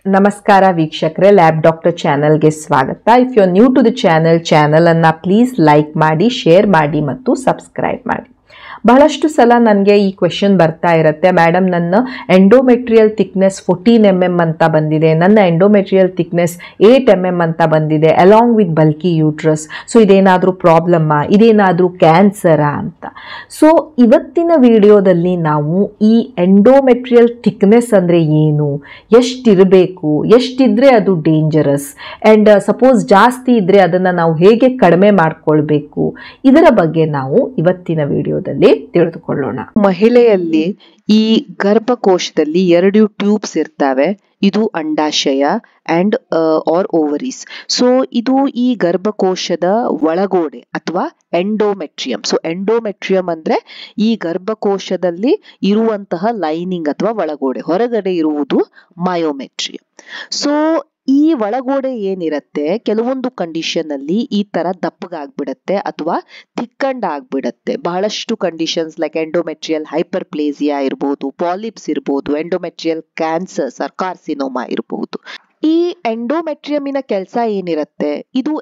ನಮಸ್ಕಾರ ವೀಕ್ಷಕರೇ, lab Doctor ಚಾನೆಲ್ಗೆ ಸ್ವಾಗತ. If you are new to the channel ಅನ್ನು ಪ್ಲೀಸ್ ಲೈಕ್ ಮಾಡಿ, ಶೇರ್ ಮಾಡಿ ಮತ್ತು ಸಬ್ಸ್ಕ್ರೈಬ್ ಮಾಡಿ. ಬಹಳಷ್ಟು ಸಲ ನನಗೆ ಈ ಕ್ವೆಶನ್ ಬರ್ತಾ ಇರುತ್ತೆ, ಮೇಡಮ್ ನನ್ನ ಎಂಡೋಮೆಟ್ರಿಯಲ್ ಥಿಕ್ನೆಸ್ 14 mm ಅಂತ ಬಂದಿದೆ, ನನ್ನ ಎಂಡೋಮೆಟ್ರಿಯಲ್ ಥಿಕ್ನೆಸ್ 8 mm ಅಂತ ಬಂದಿದೆ along with bulky uterus. So ಇದೇನಾದರೂ ಪ್ರಾಬ್ಲಮ್ಮಾ, ಇದೇನಾದರೂ ಕ್ಯಾನ್ಸರಾ ಅಂತ. ಸೊ ಇವತ್ತಿನ ವಿಡಿಯೋದಲ್ಲಿ ನಾವು ಈ ಎಂಡೋಮೆಟ್ರಿಯಲ್ ಥಿಕ್ನೆಸ್ ಅಂದರೆ ಏನು, ಎಷ್ಟಿರಬೇಕು, ಎಷ್ಟಿದ್ರೆ ಅದು ಡೇಂಜರಸ್, ಆ್ಯಂಡ್ ಸಪೋಸ್ ಜಾಸ್ತಿ ಇದ್ದರೆ ಅದನ್ನು ನಾವು ಹೇಗೆ ಕಡಿಮೆ ಮಾಡಿಕೊಳ್ಬೇಕು, ಇದರ ಬಗ್ಗೆ ನಾವು ಇವತ್ತಿನ ವಿಡಿಯೋದಲ್ಲಿ ತಿಳಿದುಕೊಳ್ಳೋಣ. ಮಹಿಳೆಯಲ್ಲಿ ಈ ಗರ್ಭಕೋಶದಲ್ಲಿ 2 ಟ್ಯೂಬ್ಸ್ ಇರ್ತವೆ. ಇದು ಅಂಡಾಶಯ ಅಂಡ್ ಆರ್ ಓವರೀಸ್. ಸೊ ಇದು ಈ ಗರ್ಭಕೋಶದ ಒಳಗೋಡೆ ಅಥವಾ ಎಂಡೋಮೆಟ್ರಿಯಂ. ಸೊ ಎಂಡೋಮೆಟ್ರಿಯಂ ಅಂದ್ರೆ ಈ ಗರ್ಭಕೋಶದಲ್ಲಿ ಇರುವಂತಹ ಲೈನಿಂಗ್ ಅಥವಾ ಒಳಗೋಡೆ, ಹೊರಗಡೆ ಇರುವುದು ಮಯೋಮೆಟ್ರಿಯಂ. ಸೊ ಈ ಒಳಗೋಡೆ ಏನಿರುತ್ತೆ, ಕೆಲವೊಂದು ಕಂಡೀಷನ್ ಅಲ್ಲಿ ಈ ತರ ದಪ್ಪಗಾಗ್ಬಿಡತ್ತೆ ಅಥವಾ ಥಿಕ್ಕಂಡ್ ಆಗ್ಬಿಡತ್ತೆ. ಬಹಳಷ್ಟು ಕಂಡೀಷನ್ಸ್ ಲೈಕ್ ಎಂಡೋಮೆಟ್ರಿಯಲ್ ಹೈಪರ್ಪ್ಲೇಸಿಯಾ ಇರಬಹುದು, ಪಾಲಿಪ್ಸ್ ಇರಬಹುದು, ಎಂಡೋಮೆಟ್ರಿಯಲ್ ಕ್ಯಾನ್ಸರ್ಸ್ ಆರ್ ಕಾರ್ಸಿನೋಮಾ ಇರಬಹುದು. ಈ ಎಂಡೋಮೆಟ್ರಿಯಮಿನ ಕೆಲಸ ಏನಿರುತ್ತೆ, ಇದು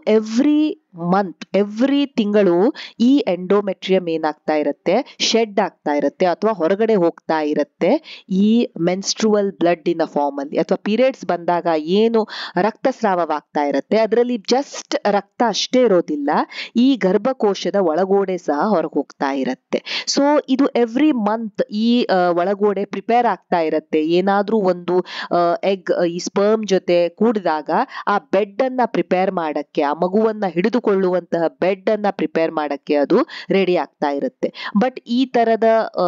ಎವ್ರಿ ತಿಂಗಳು ಈ ಎಂಡೋಮೆಟ್ರಿಯಂ ಏನಾಗ್ತಾ ಇರುತ್ತೆ, ಶೆಡ್ ಆಗ್ತಾ ಇರುತ್ತೆ ಅಥವಾ ಹೊರಗಡೆ ಹೋಗ್ತಾ ಇರುತ್ತೆ. ಈ ಮೆನ್ಸ್ಟ್ರುವಲ್ ಬ್ಲಡ್ ಇನ ಫಾರ್ಮ್ ಅಲ್ಲಿ ಅಥವಾ ಪೀರಿಯಡ್ಸ್ ಬಂದಾಗ ಏನು ರಕ್ತಸ್ರಾವವಾಗ್ತಾ ಇರುತ್ತೆ, ಅದರಲ್ಲಿ ಜಸ್ಟ್ ರಕ್ತ ಅಷ್ಟೇ ಇರೋದಿಲ್ಲ, ಈ ಗರ್ಭಕೋಶದ ಒಳಗೋಡೆ ಸಹ ಹೊರಗೆ ಹೋಗ್ತಾ ಇರುತ್ತೆ. ಸೊ ಇದು ಎವ್ರಿ ಮಂತ್ ಈ ಒಳಗೋಡೆ ಪ್ರಿಪೇರ್ ಆಗ್ತಾ ಇರುತ್ತೆ. ಏನಾದ್ರೂ ಒಂದು ಎಗ್ ಈ ಸ್ಪರ್ಮ್ ಜೊತೆ ಕೂಡಿದಾಗ ಆ ಬೆಡ್ ಅನ್ನ ಪ್ರಿಪೇರ್ ಮಾಡಕ್ಕೆ, ಆ ಮಗುವನ್ನ ಹಿಡಿದುಕೊಳ್ಳುವಂತಹ ಬೆಡ್ ಅನ್ನ ಪ್ರಿಪೇರ್ ಮಾಡಕ್ಕೆ ಅದು ರೆಡಿ ಆಗ್ತಾ ಇರುತ್ತೆ. ಬಟ್ ಈ ತರದ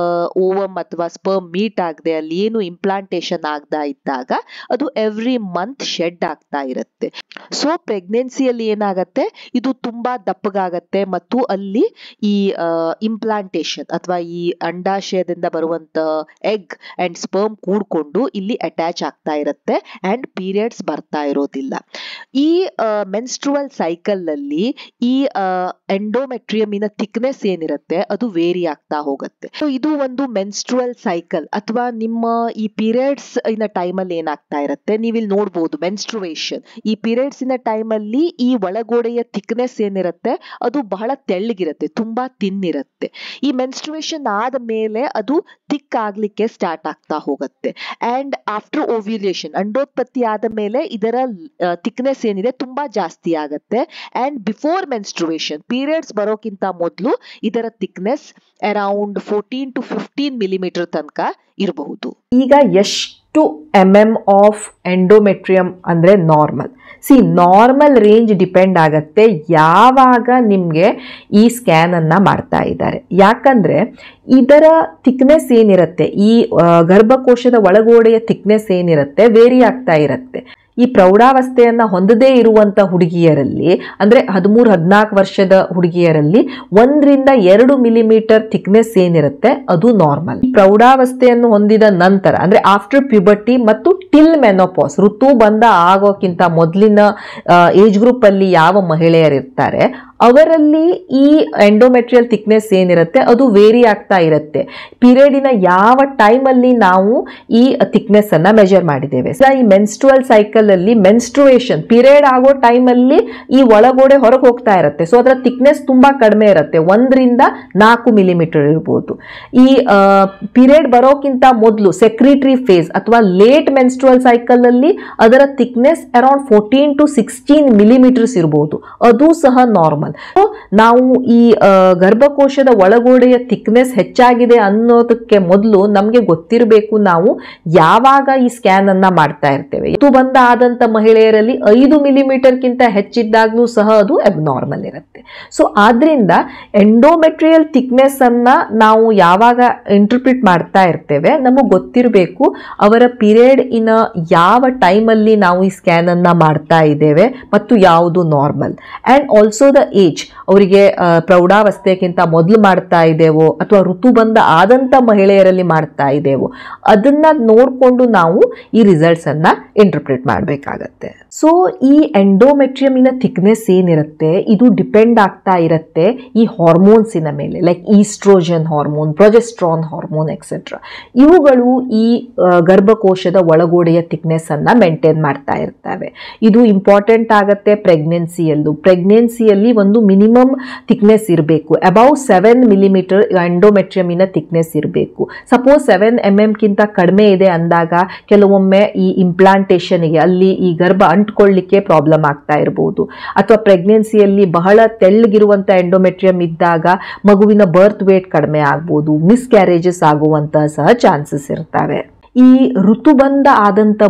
ಓವಮ್ ಅಥವಾ ಸ್ಪರ್ಮ್ ಮೀಟ್ ಆಗದೆ ಅಲ್ಲಿ ಏನು ಇಂಪ್ಲಾಂಟೇಶನ್ ಆಗದ ಇದ್ದಾಗ ಅದು ಎವ್ರಿ ಮಂತ್ ಶೆಡ್ ಆಗ್ತಾ ಇರುತ್ತೆ. ಸೊ ಪ್ರೆಗ್ನೆನ್ಸಿಯಲ್ಲಿ ಏನಾಗತ್ತೆ, ಇದು ತುಂಬಾ ದಪ್ಪಗಾಗತ್ತೆ ಮತ್ತು ಅಲ್ಲಿ ಈ ಇಂಪ್ಲಾಂಟೇಶನ್ ಅಥವಾ ಈ ಅಂಡಾಶಯದಿಂದ ಬರುವಂತಹ ಎಗ್ ಅಂಡ್ ಸ್ಪರ್ಮ್ ಕೂಡ್ಕೊಂಡು ಇಲ್ಲಿ ಅಟ್ಯಾಚ್ ಆಗ್ತಾ ಇರುತ್ತೆ ಅಂಡ್ ಪೀರಿಯಡ್ಸ್ ಬರ್ತಾ ಇರೋದಿಲ್ಲ. ಈ ಮೆನ್ಸ್ಟ್ರುವಲ್ ಸೈಕಲ್ ಅಲ್ಲಿ ಈ ಎಂಡೋಮೆಟ್ರಿಯಮಿನ ಥಿಕ್ನೆಸ್ ಏನಿರುತ್ತೆ ಅದು ವೇರಿ ಆಗ್ತಾ ಹೋಗುತ್ತೆ. ಸೊ ಇದು ಒಂದು ಮೆನ್ಸ್ಟ್ರುವಲ್ ಸೈಕಲ್ ಅಥವಾ ನಿಮ್ಮ ಈ ಪೀರಿಯಡ್ಸ್ ಇನ ಟೈಮ್ ಅಲ್ಲಿ ಏನಾಗ್ತಾ ಇರುತ್ತೆ, ನೀವಿಲ್ಲಿ ನೋಡ್ಬೋದು ಮೆನ್ಸ್ಟ್ರುವೇಷನ್. ಈ ಪೀರಿಯಡ್ಸ್ ಇನ ಟೈಮ್ ಅಲ್ಲಿ ಈ ಒಳಗೋಡೆಯ ಥಿಕ್ನೆಸ್ ಏನಿರುತ್ತೆ ಅದು ಬಹಳ ತೆಳ್ಳಗಿರುತ್ತೆ, ತುಂಬಾ ತಿನ್ನಿರುತ್ತೆ. ಈ ಮೆನ್ಸ್ಟ್ರುವೇಷನ್ ಆದ ಮೇಲೆ ಅದು ಥಿಕ್ ಆಗ್ಲಿಕ್ಕೆ ಸ್ಟಾರ್ಟ್ ಆಗ್ತಾ ಹೋಗುತ್ತೆ. ಅಂಡ್ ಆಫ್ಟರ್ ಓವ್ಯುಲೇಷನ್, ಅಂಡೋತ್ಪತ್ತಿ ಆದ ಮೇಲೆ ಇದರ ಥಿಕ್ನೆಸ್ ಏನಿದೆ ತುಂಬಾ ಜಾಸ್ತಿ ಆಗತ್ತೆ. ಅಂಡ್ ಬಿಫೋರ್ ಮೆನ್ಸ್ಟ್ರುವೇಷನ್, ಪೀರಿಯಡ್ಸ್ ಬರೋಕ್ಕಿಂತ ಮೊದಲು ಇದರ ಥಿಕ್ನೆಸ್ ಅರೌಂಡ್ 14 to 15 millimeter ತನಕ ಇರಬಹುದು. ಈಗ ಎಷ್ಟು mm ಆಫ್ ಎಂಡೋಮೆಟ್ರಿಯಂ ಅಂದ್ರೆ ನಾರ್ಮಲ್? ನಾರ್ಮಲ್ ರೇಂಜ್ ಡಿಪೆಂಡ್ ಆಗತ್ತೆ ಯಾವಾಗ ನಿಮಗೆ ಈ ಸ್ಕ್ಯಾನ್ ಅನ್ನ ಮಾಡ್ತಾ ಇದ್ದಾರೆ. ಯಾಕಂದ್ರೆ ಇದರ ಥಿಕ್ನೆಸ್ ಏನಿರುತ್ತೆ, ಈ ಗರ್ಭಕೋಶದ ಒಳಗೋಡೆಯ ಥಿಕ್ನೆಸ್ ಏನಿರುತ್ತೆ ವೇರಿ ಆಗ್ತಾ ಇರುತ್ತೆ. ಈ ಪ್ರೌಢಾವಸ್ಥೆಯನ್ನ ಹೊಂದದೇ ಇರುವಂತ ಹುಡುಗಿಯರಲ್ಲಿ ಅಂದ್ರೆ 13-14 ವರ್ಷದ ಹುಡುಗಿಯರಲ್ಲಿ 1 ರಿಂದ 2 ಮಿಲಿಮೀಟರ್ ಥಿಕ್ನೆಸ್ ಏನಿರುತ್ತೆ ಅದು ನಾರ್ಮಲ್. ಪ್ರೌಢಾವಸ್ಥೆಯನ್ನು ಹೊಂದಿದ ನಂತರ ಅಂದ್ರೆ ಆಫ್ಟರ್ ಪ್ಯೂಬರ್ಟಿ ಮತ್ತು ಟಿಲ್ ಮೆನೋಪಾಸ್, ಋತು ಬಂದ ಆಗೋಕ್ಕಿಂತ ಮೊದಲಿನ ಏಜ್ ಗ್ರೂಪ್ ಅಲ್ಲಿ ಯಾವ ಮಹಿಳೆಯರಿರ್ತಾರೆ ಅವರಲ್ಲಿ ಈ ಎಂಡೋಮೆಟ್ರಿಯಲ್ ಥಿಕ್ನೆಸ್ ಏನಿರುತ್ತೆ ಅದು ವೇರಿ ಆಗ್ತಾ ಇರುತ್ತೆ. ಪೀರಿಯಡಿನ ಯಾವ ಟೈಮ್ ಅಲ್ಲಿ ನಾವು ಈ ಥಿಕ್ನೆಸ್ ಅನ್ನ ಮೆಜರ್ ಮಾಡಿದ್ದೇವೆ. ಈ ಮೆನ್ಸ್ಟ್ರುವಲ್ ಸೈಕಲ್ ಅಲ್ಲಿ ಮೆನ್ಸ್ಟ್ರುವೇಷನ್ ಪೀರಿಯಡ್ ಆಗೋ ಟೈಮ್ ಅಲ್ಲಿ ಈ ಒಳಗೋಡೆ ಹೊರಗೆ ಹೋಗ್ತಾ ಇರುತ್ತೆ. ಸೊ ಅದರ ಥಿಕ್ನೆಸ್ ತುಂಬಾ ಕಡಿಮೆ ಇರುತ್ತೆ, 1 ರಿಂದ 4 ಮಿಲಿಮೀಟರ್ ಇರ್ಬೋದು. ಈ ಪೀರಿಯಡ್ ಬರೋಕ್ಕಿಂತ ಮೊದಲು ಸೆಕ್ರಿಟರಿ ಫೇಸ್ ಅಥವಾ ಲೇಟ್ ಮೆನ್ಸ್ಟ್ರುವಲ್ ಸೈಕಲ್ ಅಲ್ಲಿ ಅದರ ಥಿಕ್ನೆಸ್ ಅರೌಂಡ್ 14 to 16 millimeters ಇರಬಹುದು, ಅದು ಸಹ ನಾರ್ಮಲ್. ನಾವು ಈ ಗರ್ಭಕೋಶದ ಒಳಗೋಡೆಯ ಥಿಕ್ನೆಸ್ ಹೆಚ್ಚಾಗಿದೆ ಅನ್ನೋದಕ್ಕೆ ಮೊದಲು ನಮಗೆ ಗೊತ್ತಿರಬೇಕು ನಾವು ಯಾವಾಗ ಈ ಸ್ಕ್ಯಾನ್ ಅನ್ನ ಮಾಡ್ತಾ ಇರ್ತೇವೆ. ಇದು ಬಂದ ಆದಂತ ಮಹಿಳೆಯರಲ್ಲಿ 5 ಮಿಲಿಮೀಟರ್ಗಿಂತ ಹೆಚ್ಚಿದ್ದಾಗ್ಲೂ ಸಹ ಅದು ಅಬ್ನಾರ್ಮಲ್ ಇರುತ್ತೆ. ಸೊ ಆದ್ರಿಂದ ಎಂಡೋಮೆಟ್ರಿಯಲ್ ಥಿಕ್ನೆಸ್ ಅನ್ನ ನಾವು ಯಾವಾಗ ಇಂಟರ್ಪ್ರಿಟ್ ಮಾಡ್ತಾ ಇರ್ತೇವೆ ನಮಗೆ ಗೊತ್ತಿರಬೇಕು ಅವರ ಪೀರಿಯಡ್ ಇನ ಯಾವ ಟೈಮ್ ಅಲ್ಲಿ ನಾವು ಈ ಸ್ಕ್ಯಾನ್ ಅನ್ನ ಮಾಡ್ತಾ ಇದ್ದೇವೆ ಮತ್ತು ಯಾವುದು normal. And also the age, ಅವರಿಗೆ ಪ್ರೌಢಾವಸ್ಥೆಗಿಂತ ಮೊದಲು ಮಾಡ್ತಾ ಇದ್ದೇವೋ ಅಥವಾ ಋತುಬಂಧ ಆದಂಥ ಮಹಿಳೆಯರಲ್ಲಿ ಮಾಡ್ತಾ ಇದ್ದೇವೋ ಅದನ್ನ ನೋಡಿಕೊಂಡು ನಾವು ಈ ರಿಸಲ್ಟ್ಸ್ ಅನ್ನ ಇಂಟರ್ಪ್ರಿಟ್ ಮಾಡಬೇಕಾಗತ್ತೆ. ಸೊ ಈ ಎಂಡೋಮೆಟ್ರಿಯಮಿನ ಥಿಕ್ನೆಸ್ ಏನಿರುತ್ತೆ ಇದು ಡಿಪೆಂಡ್ ಆಗ್ತಾ ಇರುತ್ತೆ ಈ ಹಾರ್ಮೋನ್ಸಿನ ಮೇಲೆ, like oestrogen hormone, progesterone hormone etcetera. ಇವುಗಳು ಈ ಗರ್ಭಕೋಶದ ಒಳಗೋಡೆಯ ಥಿಕ್ನೆಸ್ ಅನ್ನ ಮೇಂಟೈನ್ ಮಾಡ್ತಾ ಇರ್ತವೆ. ಇದು ಇಂಪಾರ್ಟೆಂಟ್ ಆಗತ್ತೆ ಪ್ರೆಗ್ನೆನ್ಸಿಯಲ್ಲಿ ಒಂದು ಮಿನಿಮಮ್ ಥಿಕ್ನೆಸ್ ಇರಬೇಕು, ಅಬೌವ್ 7 ಮಿಲಿಮೀಟರ್ ಎಂಡೋಮೆಟ್ರಿಯಮಿನ ಥಿಕ್ನೆಸ್ ಇರಬೇಕು. ಸಪೋಸ್ 7 mm ಕಿಂತ ಕಡಿಮೆ ಇದೆ ಅಂದಾಗ ಕೆಲವೊಮ್ಮೆ ಈ ಇಂಪ್ಲಾಂಟೇಷನ್ಗೆ ಅಲ್ಲಿ ಈ ಗರ್ಭ ಅಂಟ್ಕೊಳ್ಳಿಕ್ಕೆ ಪ್ರಾಬ್ಲಮ್ ಆಗ್ತಾ ಇರಬಹುದು, ಅಥವಾ ಪ್ರೆಗ್ನೆನ್ಸಿಯಲ್ಲಿ ಬಹಳ ತೆಳ್ಳಗಿರುವಂಥ ಎಂಡೋಮೆಟ್ರಿಯಂ ಇದ್ದಾಗ ಮಗುವಿನ ಬರ್ತ್ ವೇಟ್ ಕಡಿಮೆ ಆಗ್ಬೋದು, ಮಿಸ್ಕ್ಯಾರೇಜಸ್ ಆಗುವಂತಹ ಸಹ ಚಾನ್ಸಸ್ ಇರ್ತವೆ. ಈ ಋತುಬಂಧ ಆದಂಥ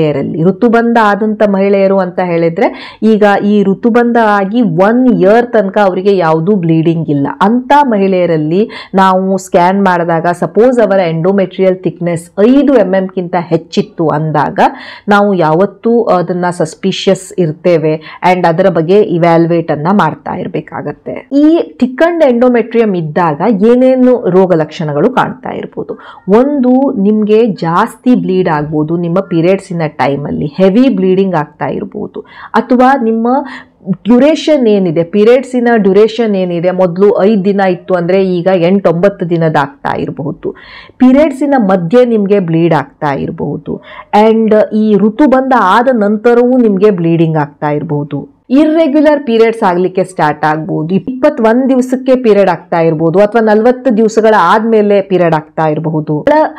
ಮಹಿಳೆಯರು ಅಂತ ಹೇಳಿದ್ರೆ ಈಗ ಈ ಋತುಬಂಧ ಆಗಿ 1 year ತನಕ ಅವರಿಗೆ ಯಾವುದೂ ಬ್ಲೀಡಿಂಗ್ ಇಲ್ಲ ಅಂತ ಮಹಿಳೆಯರಲ್ಲಿ ನಾವು ಸ್ಕ್ಯಾನ್ ಮಾಡಿದಾಗ ಸಪೋಸ್ ಅವರ ಎಂಡೋಮೆಟ್ರಿಯಲ್ ಥಿಕ್ನೆಸ್ 5 mm ಕಿಂತ ಹೆಚ್ಚಿತ್ತು ಅಂದಾಗ ನಾವು ಯಾವತ್ತೂ ಅದನ್ನ ಸಸ್ಪಿಷಿಯಸ್ ಇರ್ತೇವೆ ಆ್ಯಂಡ್ ಅದರ ಬಗ್ಗೆ ಇವ್ಯಾಲ್ಯುವೇಟ್ ಅನ್ನ ಮಾಡ್ತಾ ಇರಬೇಕಾಗತ್ತೆ. ಈ ಥಿಕ್ಕಂಡ್ ಎಂಡೋಮೆಟ್ರಿಯಂ ಇದ್ದಾಗ ಏನೇನು ರೋಗ ಲಕ್ಷಣಗಳು ಕಾಣ್ತಾ ಇರ್ಬೋದು. ಒಂದು, ನಿಮಗೆ ಜಾಸ್ತಿ ಬ್ಲೀಡ್ ಆಗ್ಬೋದು, ನಿಮ್ಮ ಪೀರಿಯಡ್ಸಿನ ಟೈಮಲ್ಲಿ ಹೆವಿ ಬ್ಲೀಡಿಂಗ್ ಆಗ್ತಾ ಇರ್ಬೋದು, ಅಥವಾ ನಿಮ್ಮ ಡ್ಯುರೇಷನ್ ಏನಿದೆ, ಪೀರಿಯಡ್ಸಿನ ಡ್ಯುರೇಷನ್ ಏನಿದೆ ಮೊದಲು 5 ದಿನ ಇತ್ತು ಅಂದರೆ ಈಗ 8-9 ದಿನದ ಆಗ್ತಾ ಇರಬಹುದು. ಪೀರಿಯಡ್ಸಿನ ಮಧ್ಯೆ ನಿಮಗೆ ಬ್ಲೀಡ್ ಆಗ್ತಾ ಇರಬಹುದು ಆ್ಯಂಡ್ ಈ ಋತುಬಂಧ ಆದ ನಂತರವೂ ನಿಮಗೆ ಬ್ಲೀಡಿಂಗ್ ಆಗ್ತಾ ಇರಬಹುದು. ಇರ್ರೆಗ್ಯುಲರ್ ಪೀರಿಯಡ್ಸ್ ಆಗಲಿಕ್ಕೆ ಸ್ಟಾರ್ಟ್ ಆಗ್ಬೋದು, 21 ದಿವಸಕ್ಕೆ ಪೀರಿಯಡ್ ಆಗ್ತಾ ಇರ್ಬೋದು, ಅಥವಾ 40 ದಿವಸಗಳ ಆದ್ಮೇಲೆ ಪೀರಿಯಡ್ ಆಗ್ತಾ ಇರಬಹುದು.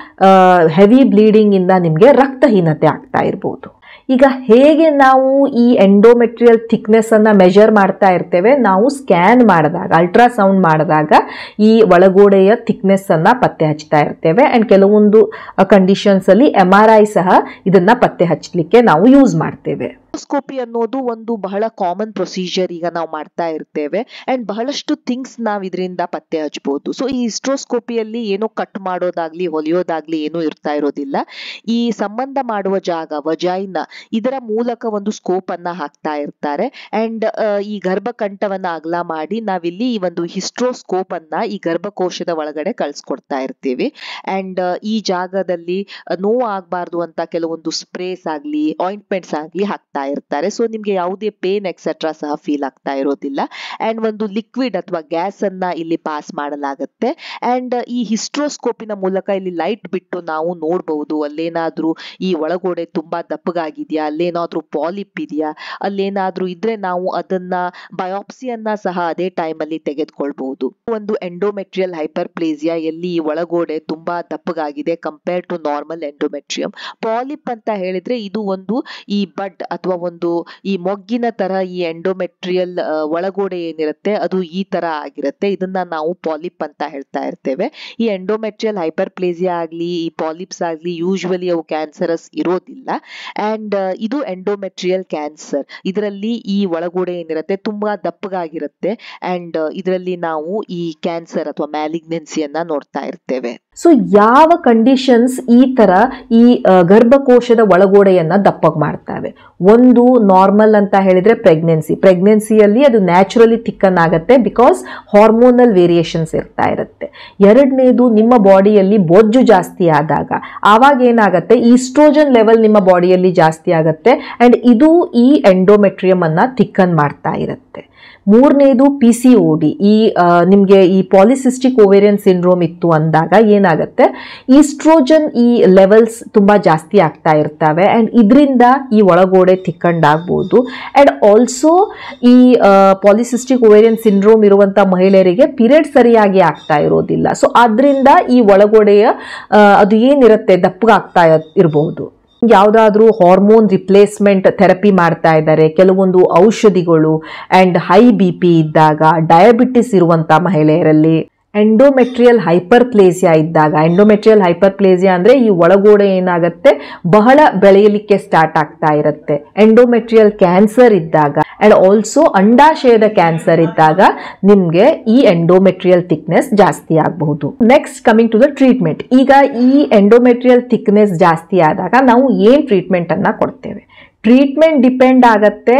ಹೆವಿ ಬ್ಲೀಡಿಂಗ್ ಇಂದ ನಿಮಗೆ ರಕ್ತಹೀನತೆ ಆಗ್ತಾ ಇರಬಹುದು. ಈಗ ಹೇಗೆ ನಾವು ಈ ಎಂಡೋಮೆಟ್ರಿಯಲ್ ಥಿಕ್ನೆಸ್ ಅನ್ನ ಮೆಜರ್ ಮಾಡ್ತಾ ಇರ್ತೇವೆ, ನಾವು ಸ್ಕ್ಯಾನ್ ಮಾಡಿದಾಗ, ಅಲ್ಟ್ರಾಸೌಂಡ್ ಮಾಡಿದಾಗ ಈ ಒಳಗೋಡೆಯ ಥಿಕ್ನೆಸ್ ಅನ್ನ ಪತ್ತೆ ಹಚ್ತಾ ಇರ್ತೇವೆ ಆ್ಯಂಡ್ ಕೆಲವೊಂದು ಕಂಡೀಷನ್ಸ್ ಅಲ್ಲಿ MRI ಸಹ ಇದನ್ನ ಪತ್ತೆ ಹಚ್ಚಲಿಕ್ಕೆ ನಾವು ಯೂಸ್ ಮಾಡ್ತೇವೆ. ಹಿಸ್ಟ್ರೋಸ್ಕೋಪಿ ಅನ್ನೋದು ಒಂದು ಬಹಳ ಕಾಮನ್ ಪ್ರೊಸೀಜರ್ ಈಗ ನಾವು ಮಾಡ್ತಾ ಇರ್ತೇವೆ ಅಂಡ್ ಬಹಳಷ್ಟು ಥಿಂಗ್ಸ್ ನಾವು ಇದರಿಂದ ಪತ್ತೆ ಹಚ್ಚಬಹುದು. ಸೊ ಈ ಹಿಸ್ಟ್ರೋಸ್ಕೋಪಿಯಲ್ಲಿ ಏನೋ ಕಟ್ ಮಾಡೋದಾಗ್ಲಿ ಹೊಲಿಯೋದಾಗ್ಲಿ ಏನೂ ಇರ್ತಾ ಇರೋದಿಲ್ಲ. ಈ ಸಂಬಂಧ ಮಾಡುವ ಜಾಗ ವಜೈನ ಇದರ ಮೂಲಕ ಒಂದು ಸ್ಕೋಪ್ ಅನ್ನ ಹಾಕ್ತಾ ಇರ್ತಾರೆ ಅಂಡ್ ಈ ಗರ್ಭಕಂಠವನ್ನ ಅಗಲ ಮಾಡಿ ನಾವಿಲ್ಲಿ ಈ ಒಂದು ಹಿಸ್ಟ್ರೋಸ್ಕೋಪ್ ಅನ್ನ ಈ ಗರ್ಭಕೋಶದ ಒಳಗಡೆ ಕಳ್ಸಿಕೊಡ್ತಾ ಇರ್ತೀವಿ ಅಂಡ್ ಈ ಜಾಗದಲ್ಲಿ ನೋವು ಆಗ್ಬಾರ್ದು ಅಂತ ಕೆಲವೊಂದು ಸ್ಪ್ರೇಸ್ ಆಗ್ಲಿ ಆಯಿಂಟ್ಮೆಂಟ್ಸ್ ಆಗ್ಲಿ ಹಾಕ್ತಾ ಇರ್ತಾರೆ. ಸೊ ನಿಮ್ಗೆ ಯಾವುದೇ ಪೇನ್ ಎಕ್ಸೆಟ್ರಾ ಸಹ ಫೀಲ್ ಆಗ್ತಾ ಇರೋದಿಲ್ಲ ಅಂಡ್ ಒಂದು ಲಿಕ್ವಿಡ್ ಅಥವಾ ಗ್ಯಾಸ್ ಅನ್ನ ಇಲ್ಲಿ ಪಾಸ್ ಮಾಡಲಾಗುತ್ತೆ ಅಂಡ್ ಈ ಹಿಸ್ಟ್ರೋಸ್ಕೋಪಿನ ಮೂಲಕ ಇಲ್ಲಿ ಲೈಟ್ ಬಿಟ್ಟು ನಾವು ನೋಡಬಹುದು ಅಲ್ಲೇನಾದ್ರೂ ಈ ಒಳಗೋಡೆ ತುಂಬಾ ದಪ್ಪಗಾಗಿದೆಯಾ, ಅಲ್ಲೇನಾದ್ರೂ ಪಾಲಿಪ್ ಇದೆಯಾ, ಅಲ್ಲೇನಾದ್ರೂ ಇದ್ರೆ ನಾವು ಅದನ್ನ ಬಯೋಪ್ಸಿಯನ್ನ ಸಹ ಅದೇ ಟೈಮ್ ಅಲ್ಲಿ ತೆಗೆದುಕೊಳ್ಬಹುದು. ಒಂದು ಎಂಡೋಮೆಟ್ರಿಯಲ್ ಹೈಪರ್ಪ್ಲೇಸಿಯಾ ಎಲ್ಲಿ ಈ ಒಳಗೋಡೆ ತುಂಬಾ ದಪ್ಪಗಾಗಿದೆ compare to normal endometrium. Polyp ಅಂತ ಹೇಳಿದ್ರೆ ಇದು ಒಂದು ಈ ಬಡ್ ಅಥವಾ ಒಂದು ಈ ಮೊಗ್ಗಿನ ತರ ಈ ಎಂಡೋಮೆಟ್ರಿಯಲ್ ಒಳಗೋಡೆ ಏನಿರುತ್ತೆ ಅದು ಈ ತರ ಆಗಿರುತ್ತೆ. ಇದನ್ನ ನಾವು ಪಾಲಿಪ್ ಅಂತ ಹೇಳ್ತಾ ಇರ್ತೇವೆ. ಈ ಎಂಡೋಮೆಟ್ರಿಯಲ್ ಹೈಪರ್ಪ್ಲೇಸಿಯಾ ಆಗ್ಲಿ ಈ ಪಾಲಿಪ್ಸ್ ಆಗ್ಲಿ ಯೂಶುವಲಿ ಅವು ಕ್ಯಾನ್ಸರಸ್ ಇರೋದಿಲ್ಲ ಅಂಡ್ ಇದು ಎಂಡೋಮೆಟ್ರಿಯಲ್ ಕ್ಯಾನ್ಸರ್. ಇದರಲ್ಲಿ ಈ ಒಳಗೋಡೆ ಏನಿರುತ್ತೆ ತುಂಬಾ ದಪ್ಪಗಾಗಿರುತ್ತೆ ಅಂಡ್ ಇದರಲ್ಲಿ ನಾವು ಈ ಕ್ಯಾನ್ಸರ್ ಅಥವಾ ಮ್ಯಾಲಿಗ್ನೆನ್ಸಿಯನ್ನ ನೋಡ್ತಾ ಇರ್ತೇವೆ. ಸೊ ಯಾವ ಕಂಡೀಷನ್ಸ್ ಈ ತರ ಈ ಗರ್ಭಕೋಶದ ಒಳಗೋಡೆಯನ್ನ ದಪ್ಪಗೆ ಮಾಡ್ತವೆ? ಒಂದು ನಾರ್ಮಲ್ ಅಂತ ಹೇಳಿದ್ರೆ ಪ್ರೆಗ್ನೆನ್ಸಿಯಲ್ಲಿ ಅದು ನ್ಯಾಚುರಲಿ ಥಿಕ್ಕನ್ ಆಗುತ್ತೆ ಬಿಕಾಸ್ ಹಾರ್ಮೋನಲ್ ವೇರಿಯೇಷನ್ಸ್ ಇರ್ತಾ ಇರುತ್ತೆ. ಎರಡನೇದು ನಿಮ್ಮ ಬಾಡಿಯಲ್ಲಿ ಬೊಜ್ಜು ಜಾಸ್ತಿ ಆದಾಗ ಆವಾಗ ಏನಾಗುತ್ತೆ, ಈಸ್ಟ್ರೋಜನ್ ಲೆವೆಲ್ ನಿಮ್ಮ ಬಾಡಿಯಲ್ಲಿ ಜಾಸ್ತಿ ಆಗುತ್ತೆ ಅಂಡ್ ಇದು ಈ ಎಂಡೋಮೆಟ್ರಿಯಂ ಅನ್ನ ಥಿಕ್ಕನ್ ಮಾಡ್ತಾ ಇರುತ್ತೆ. ಮೂರನೇದು PCOD, ಈ ನಿಮಗೆ ಈ ಪಾಲಿಸಿಸ್ಟಿಕ್ ಓವೇರಿಯನ್ ಸಿಂಡ್ರೋಮ್ ಇತ್ತು ಅಂದಾಗ ಏನಾಗುತ್ತೆ, ಈಸ್ಟ್ರೋಜನ್ ಈ ಲೆವೆಲ್ಸ್ ತುಂಬಾ ಜಾಸ್ತಿ ಆಗ್ತಾ ಇರ್ತವೆ ಅಂಡ್ ಇದರಿಂದ ಈ ಒಳಗೋಡೆ ಥಿಕ್ಕಂಡ್ ಆಗ್ಬೋದು ಅಂಡ್ ಆಲ್ಸೋ ಈ ಪಾಲಿಸಿಸ್ಟಿಕ್ ಓವೇರಿಯನ್ ಸಿಂಡ್ರೋಮ್ ಇರುವಂತ ಮಹಿಳೆಯರಿಗೆ ಪೀರಿಯಡ್ ಸರಿಯಾಗಿ ಆಗ್ತಾ ಇರೋದಿಲ್ಲ. ಸೊ ಆದ್ರಿಂದ ಈ ಒಳಗೋಡೆಯ ಅದು ಏನಿರುತ್ತೆ ದಪ್ಪಗಾಗ್ತಾ ಇರಬಹುದು. ಯಾವುದಾದ್ರೂ ಹಾರ್ಮೋನ್ ರಿಪ್ಲೇಸ್ಮೆಂಟ್ ಥೆರಪಿ ಮಾಡ್ತಾ ಇದ್ದಾರೆ, ಕೆಲವೊಂದು ಔಷಧಿಗಳು ಅಂಡ್ ಹೈ BP ಇದ್ದಾಗ, ಡಯಾಬಿಟಿಸ್ ಇರುವಂತ ಮಹಿಳೆಯರಲ್ಲಿ, ಎಂಡೋಮೆಟ್ರಿಯಲ್ ಹೈಪರ್ಪ್ಲೇಸಿಯಾ ಇದ್ದಾಗ, ಎಂಡೋಮೆಟ್ರಿಯಲ್ ಹೈಪರ್ಪ್ಲೇಸಿಯಾ ಅಂದ್ರೆ ಈ ಒಳಗೋಡೆ ಏನಾಗುತ್ತೆ ಬಹಳ ಬೆಳೆಯಲಿಕ್ಕೆ ಸ್ಟಾರ್ಟ್ ಆಗ್ತಾ ಇರುತ್ತೆ. ಎಂಡೋಮೆಟ್ರಿಯಲ್ ಕ್ಯಾನ್ಸರ್ ಇದ್ದಾಗ ಅಂಡ್ ಆಲ್ಸೋ ಅಂಡಾಶಯದ ಕ್ಯಾನ್ಸರ್ ಇದ್ದಾಗ ನಿಮ್ಗೆ ಈ ಎಂಡೋಮೆಟ್ರಿಯಲ್ ಥಿಕ್ನೆಸ್ ಜಾಸ್ತಿ ಆಗಬಹುದು. Next coming to the treatment. ಈಗ ಈ ಎಂಡೋಮೆಟ್ರಿಯಲ್ ಥಿಕ್ನೆಸ್ ಜಾಸ್ತಿ ಆದಾಗ ನಾವು ಏನ್ ಟ್ರೀಟ್ಮೆಂಟ್ ಅನ್ನ ಕೊಡ್ತೇವೆ? ಟ್ರೀಟ್ಮೆಂಟ್ ಡಿಪೆಂಡ್ ಆಗತ್ತೆ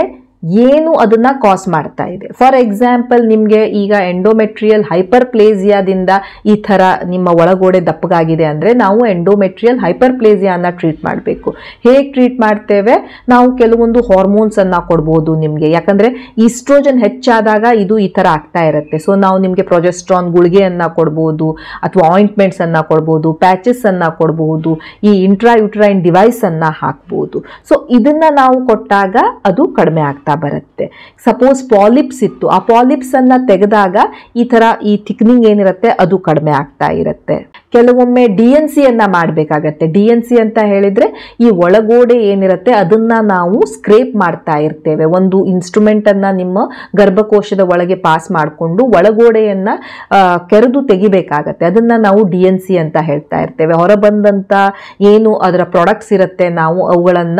ಏನು ಅದನ್ನ ಕಾಸ್ ಮಾಡ್ತಾ ಇದೆ. ಫಾರ್ ಎಕ್ಸಾಂಪಲ್ ನಿಮಗೆ ಈಗ ಎಂಡೋಮೆಟ್ರಿಯಲ್ ಹೈಪರ್ಪ್ಲೇಸಿಯಾದಿಂದ ಈ ಥರ ನಿಮ್ಮ ಒಳಗೋಡೆ ದಪ್ಪಗಾಗಿದೆ ಅಂದರೆ ನಾವು ಎಂಡೋಮೆಟ್ರಿಯಲ್ ಹೈಪರ್ಪ್ಲೇಸಿಯಾನ ಟ್ರೀಟ್ ಮಾಡಬೇಕು. ಹೇಗೆ ಟ್ರೀಟ್ ಮಾಡ್ತೇವೆ? ನಾವು ಕೆಲವೊಂದು ಹಾರ್ಮೋನ್ಸನ್ನು ಕೊಡ್ಬೋದು ನಿಮಗೆ, ಯಾಕಂದರೆ ಈಸ್ಟ್ರೋಜನ್ ಹೆಚ್ಚಾದಾಗ ಇದು ಈ ಥರ ಆಗ್ತಾ ಇರುತ್ತೆ. ಸೊ ನಾವು ನಿಮಗೆ ಪ್ರೊಜೆಸ್ಟ್ರಾನ್ ಗುಳಿಗೆಯನ್ನು ಕೊಡ್ಬೋದು, ಅಥವಾ ಆಯಿಂಟ್ಮೆಂಟ್ಸನ್ನು ಕೊಡ್ಬೋದು, ಪ್ಯಾಚಸ್ಸನ್ನು ಕೊಡ್ಬೋದು, ಈ ಇಂಟ್ರಾಯುಟ್ರೈನ್ ಡಿವೈಸನ್ನು ಹಾಕ್ಬೋದು. ಸೊ ಇದನ್ನು ನಾವು ಕೊಟ್ಟಾಗ ಅದು ಕಡಿಮೆ ಆಗ್ತಾ ಬರುತ್ತೆ. ಸಪೋಸ್ ಪಾಲಿಪ್ಸ್ ಇತ್ತು, ಆ ಪಾಲಿಪ್ಸನ್ನು ತೆಗೆದಾಗ ಈ ಥರ ಈ ಥಿಕ್ನಿಂಗ್ ಏನಿರುತ್ತೆ ಅದು ಕಡಿಮೆ ಆಗ್ತಾ ಇರುತ್ತೆ. ಕೆಲವೊಮ್ಮೆ DNC ಮಾಡಬೇಕಾಗತ್ತೆ. DNC ಅಂತ ಹೇಳಿದ್ರೆ ಈ ಒಳಗೋಡೆ ಏನಿರುತ್ತೆ ಅದನ್ನ ನಾವು ಸ್ಕ್ರೇಪ್ ಮಾಡ್ತಾ ಇರ್ತೇವೆ. ಒಂದು ಇನ್ಸ್ಟ್ರೂಮೆಂಟ್ ಅನ್ನ ನಿಮ್ಮ ಗರ್ಭಕೋಶದ ಒಳಗೆ ಪಾಸ್ ಮಾಡಿಕೊಂಡು ಒಳಗೋಡೆಯನ್ನ ಕೆರೆದು ತೆಗಿಬೇಕಾಗತ್ತೆ. ಅದನ್ನ ನಾವು DNC ಅಂತ ಹೇಳ್ತಾ ಇರ್ತೇವೆ. ಹೊರಬಂದಂತ ಏನು ಅದರ ಪ್ರಾಡಕ್ಟ್ಸ್ ಇರುತ್ತೆ ನಾವು ಅವುಗಳನ್ನ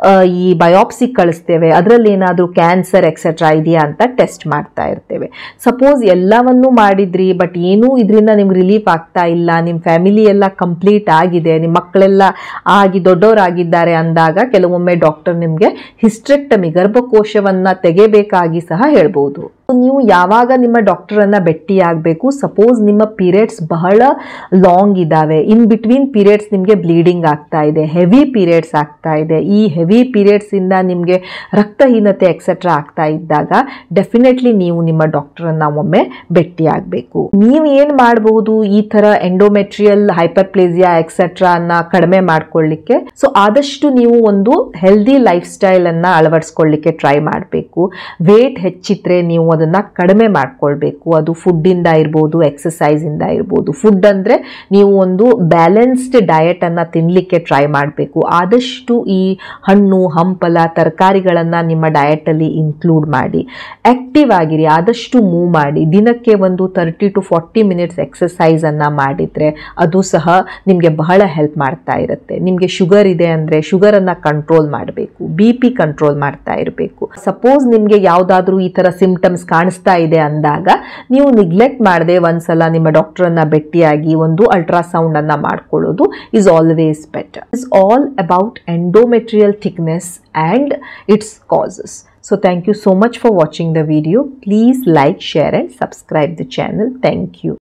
ಈ ಬಯೋಪ್ಸಿ ಕಳಿಸ್ತೇವೆ. ಅದರಲ್ಲಿ ಏನಾದರೂ ಕ್ಯಾನ್ಸರ್ ಎಕ್ಸೆಟ್ರಾ ಇದೆಯಾ ಅಂತ ಟೆಸ್ಟ್ ಮಾಡ್ತಾ ಇರ್ತೇವೆ. ಸಪೋಸ್ ಎಲ್ಲವನ್ನೂ ಮಾಡಿದ್ರಿ ಬಟ್ ಏನೂ ಇದರಿಂದ ನಿಮ್ಗೆ ರಿಲೀಫ್ ಆಗ್ತಾ ಇಲ್ಲ, ನಿಮ್ಮ ಫ್ಯಾಮಿಲಿ ಎಲ್ಲ ಕಂಪ್ಲೀಟ್ ಆಗಿದೆ, ನಿಮ್ಮ ಮಕ್ಕಳೆಲ್ಲ ಆಗಿ ದೊಡ್ಡವರಾಗಿದ್ದಾರೆ ಅಂದಾಗ ಕೆಲವೊಮ್ಮೆ ಡಾಕ್ಟರ್ ನಿಮಗೆ ಹಿಸ್ಟೆಕ್ಟಮಿ ಗರ್ಭಕೋಶವನ್ನ ತೆಗೆಬೇಕಾಗಿ ಸಹ ಹೇಳ್ಬೋದು. ನೀವು ಯಾವಾಗ ನಿಮ್ಮ ಡಾಕ್ಟರನ್ನು ಭೇಟಿಯಾಗಬೇಕು? ಸಪೋಸ್ ನಿಮ್ಮ ಪೀರಿಯಡ್ಸ್ ಬಹಳ ಲಾಂಗ್ ಇದ್ದಾವೆ, ಇನ್ ಬಿಟ್ವೀನ್ ಪೀರಿಯಡ್ಸ್ ನಿಮಗೆ ಬ್ಲೀಡಿಂಗ್ ಆಗ್ತಾ ಇದೆ, ಹೆವಿ ಪೀರಿಯಡ್ಸ್ ಆಗ್ತಾ ಇದೆ, ಈ ಹೆವಿ ಪೀರಿಯಡ್ಸಿಂದ ನಿಮಗೆ ರಕ್ತಹೀನತೆ ಎಕ್ಸೆಟ್ರಾ ಆಗ್ತಾ ಇದ್ದಾಗ ಡೆಫಿನೆಟ್ಲಿ ನೀವು ನಿಮ್ಮ ಡಾಕ್ಟರನ್ನು ಒಮ್ಮೆ ಭೇಟಿಯಾಗಬೇಕು. ನೀವು ಏನು ಮಾಡಬಹುದು ಈ ಥರ ಎಂಡೋಮೆಟ್ರಿಯಲ್ ಹೈಪರ್ಪ್ಲೇಸಿಯಾ ಎಕ್ಸೆಟ್ರಾ ಅನ್ನ ಕಡಿಮೆ ಮಾಡ್ಕೊಳ್ಳಿಕ್ಕೆ? ಸೊ ಆದಷ್ಟು ನೀವು ಒಂದು ಹೆಲ್ದಿ ಲೈಫ್ ಸ್ಟೈಲ್ ಅನ್ನ ಅಳವಡಿಸ್ಕೊಳ್ಳಿಕ್ಕೆ ಟ್ರೈ ಮಾಡಬೇಕು. ವೇಟ್ ಹೆಚ್ಚಿದ್ರೆ ನೀವು ಅದನ್ನ ಕಡಿಮೆ ಮಾಡ್ಕೊಳ್ಬೇಕು. ಅದು ಫುಡ್ ಇಂದ ಇರ್ಬೋದು, ಎಕ್ಸಸೈಸ್ ಇಂದ ಇರ್ಬೋದು. ಫುಡ್ ಅಂದ್ರೆ ನೀವು ಒಂದು ಬ್ಯಾಲೆನ್ಸ್ಡ್ ಡಯಟ್ ಅನ್ನ ತಿನ್ಲಿಕ್ಕೆ ಟ್ರೈ ಮಾಡಬೇಕು. ಆದಷ್ಟು ಈ ಹಣ್ಣು ಹಂಪಲ ತರಕಾರಿಗಳನ್ನ ನಿಮ್ಮ ಡಯಟ್ ಅಲ್ಲಿ ಇನ್ಕ್ಲೂಡ್ ಮಾಡಿ. ಆಕ್ಟಿವ್ ಆಗಿರಿ, ಆದಷ್ಟು ಮೂವ್ ಮಾಡಿ. ದಿನಕ್ಕೆ ಒಂದು 30 to 40 ಮಿನಿಟ್ಸ್ ಎಕ್ಸಸೈಸ್ ಅನ್ನ ಮಾಡಿದ್ರೆ ಅದು ಸಹ ನಿಮಗೆ ಬಹಳ ಹೆಲ್ಪ್ ಮಾಡ್ತಾ ಇರುತ್ತೆ. ನಿಮಗೆ ಶುಗರ್ ಇದೆ ಅಂದ್ರೆ ಶುಗರ್ ಅನ್ನ ಕಂಟ್ರೋಲ್ ಮಾಡಬೇಕು, BP ಕಂಟ್ರೋಲ್ ಮಾಡ್ತಾ ಇರಬೇಕು. ಸಪೋಸ್ ನಿಮಗೆ ಯಾವುದಾದ್ರೂ ಈ ತರ ಸಿಂಪ್ಟಮ್ಸ್ ಕಾಣಿಸ್ತಾ ಇದೆ ಅಂದಾಗ ನೀವು ನಿಗ್ಲೆಕ್ಟ್ ಮಾಡದೆ ಒಂದ್ಸಲ ನಿಮ್ಮ ಡಾಕ್ಟರನ್ನ ಭೇಟಿಯಾಗಿ ಒಂದು ಅಲ್ಟ್ರಾಸೌಂಡ್ ಅನ್ನ ಮಾಡ್ಕೊಳ್ಳೋದು is always better. Is all about endometrial thickness and its causes. So thank you so much for watching the video. Please like, share and subscribe the channel. Thank you.